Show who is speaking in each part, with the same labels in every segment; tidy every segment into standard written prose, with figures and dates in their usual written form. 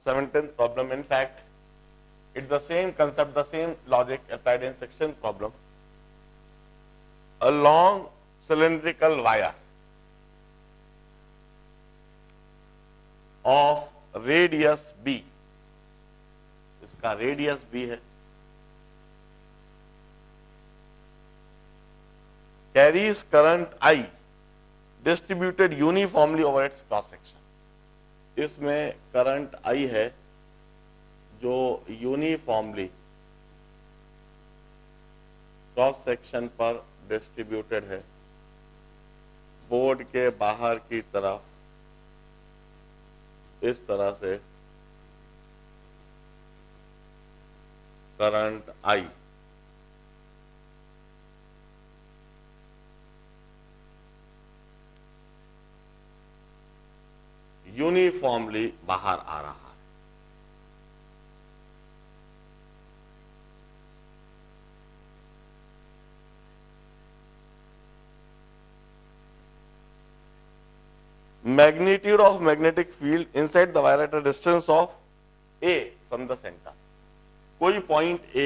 Speaker 1: 17th problem. In fact, it's the same concept, the same logic applied in 16th problem. A long cylindrical wire of radius b, इसका radius b है, carries current I distributed uniformly over its cross section. इसमें current I है जो uniformly cross section पर distributed है, board के बाहर की तरफ इस तरह से करंट I यूनिफॉर्मली बाहर आ रहा है। Magnitude of magnetic field inside the wire at a distance of A from the center. कोई पॉइंट A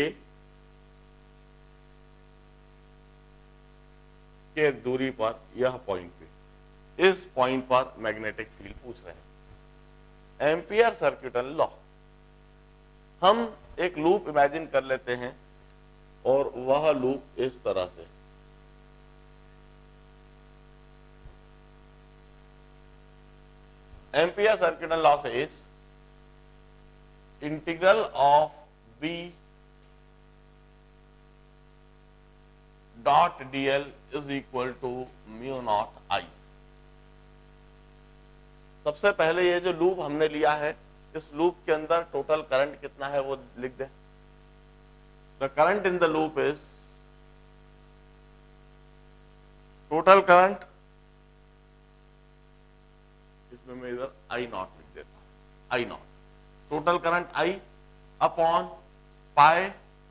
Speaker 1: के दूरी पर, यह पॉइंट पे, इस पॉइंट पर मैग्नेटिक फील्ड पूछ रहे हैं। एम्पियर सर्किटल लॉ, हम एक लूप इमेजिन कर लेते हैं और वह लूप इस तरह से, एम्पियर सर्किटल लॉ से इस integral of B dot dl is equal to mu naught I। सबसे पहले ये जो लूप हमने लिया है, इस लूप के अंदर टोटल करंट कितना है वो लिख दें। The current in the loop is, total current, इसमें मैं इधर I नॉट लिख देता हूं, I naught, total current I upon pi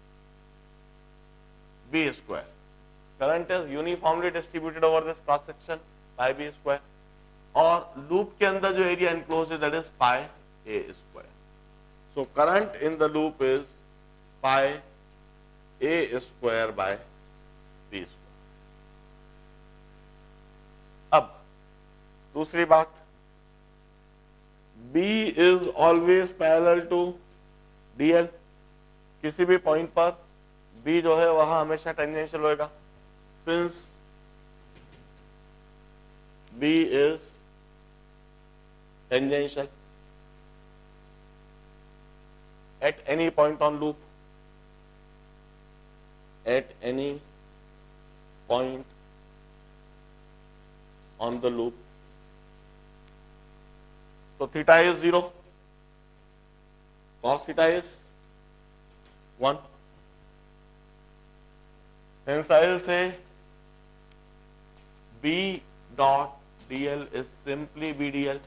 Speaker 1: B square. Current is uniformly distributed over this cross section, pi B square, और लूप के अंदर जो एरिया एनक्लोज्ड है that is pi A square. So current in the loop is pi A square by B square. अब दूसरी बात, B is always parallel to DL। किसी भी पॉइंट पर B जो है वहां हमेशा टेंजेंशियल होएगा, since B is tangential at any point on loop, at any point on the loop. So theta is 0, cos theta is 1. Hence I will say B dot dl is simply BDL.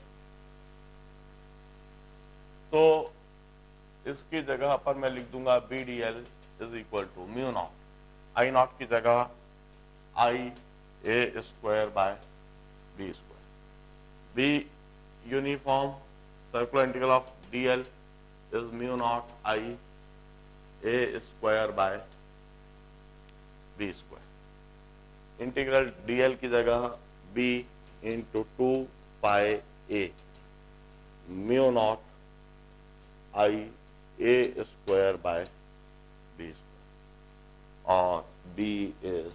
Speaker 1: तो इसकी जगह पर मैं लिख दूंगा BDL is equal to mu naught, I naught की जगह I A square by B square. B uniform circular integral of DL is mu naught I A square by B square. Integral DL की जगह B into 2 pi A mu naught I A square by B square, और B is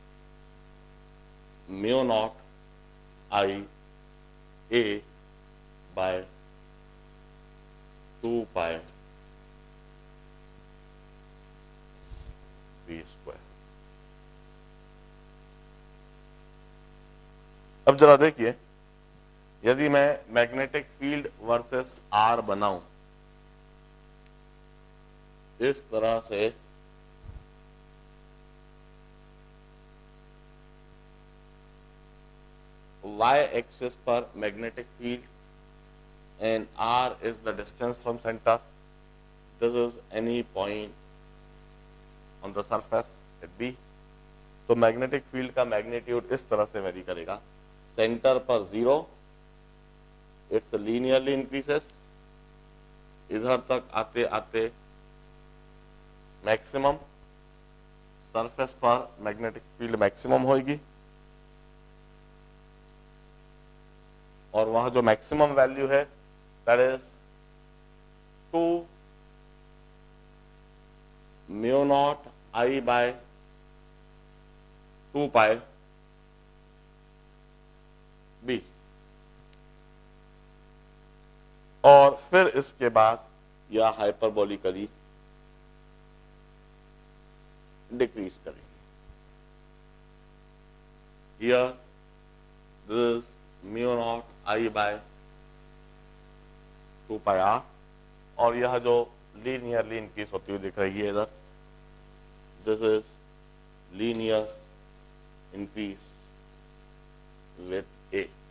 Speaker 1: mu naught I A by 2 pi B square. अब जरा देखिए, यदि मैं magnetic field versus R बनाऊं इस तरह से, y एक्सिस पर magnetic field and R is the distance from centre, this is any point on the surface at B। तो मैग्नेटिक फील्ड का मैग्नीट्यूड इस तरह से वेरी करेगा, सेंटर पर 0, इट्स लीनियरली इंक्रीजेस, इधर तक आते आते मैक्सिमम सरफेस पर मैग्नेटिक फील्ड मैक्सिमम होगी, और वह जो मैक्सिमम वैल्यू है that is 2 mu naught I by 2 pi B. और फिर इसके बाद यह हाइपरबोलिकली डिक्रीज करेंगे। Here this mu naught I by 2 pi R, और यह जो लीनियरली इंक्रीज होती हुई दिख रही है इधर, this is linear increase with A.